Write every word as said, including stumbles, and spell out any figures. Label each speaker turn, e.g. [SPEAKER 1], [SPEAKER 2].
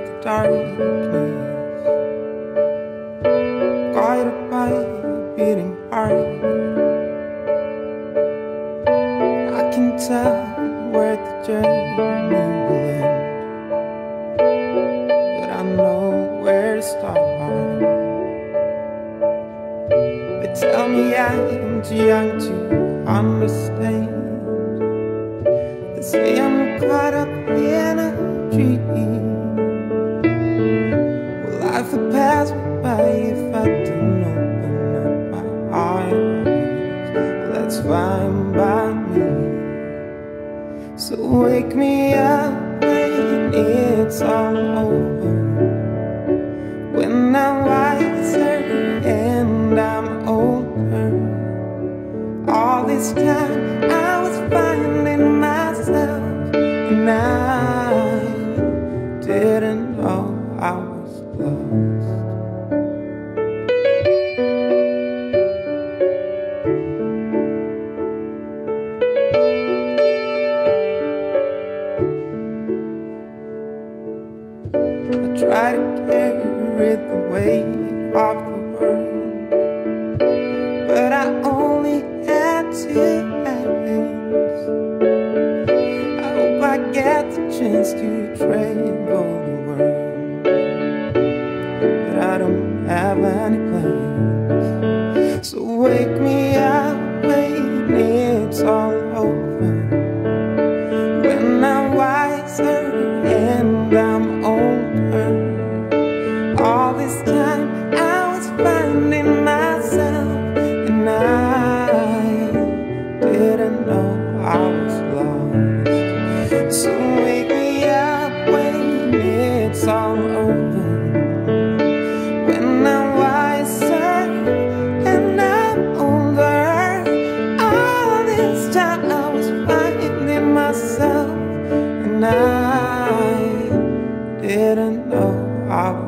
[SPEAKER 1] the darkness, guided by a beating heart. I can tell where the journey will end, but I know where to start. They tell me I'm too young to understand. They say I'm caught up in a dream. Well, life would pass me by if I didn't open up my eyes. Well, that's fine by me. So wake me up when it's all over, when I'm wiser and I'm older. All this time I was finding myself, and I didn't know I was lost. I tried to carry the weight of the world, but I only had two hands. I hope I get the chance to travel the world, but I don't have any plans. So wake me up when it's all over, when I'm wiser and I'm older. All this time I was finding myself, and I didn't know I was lost. So wake me up when it's all over, when I'm wiser and I'm older. All this time I was finding myself, and I didn't know I was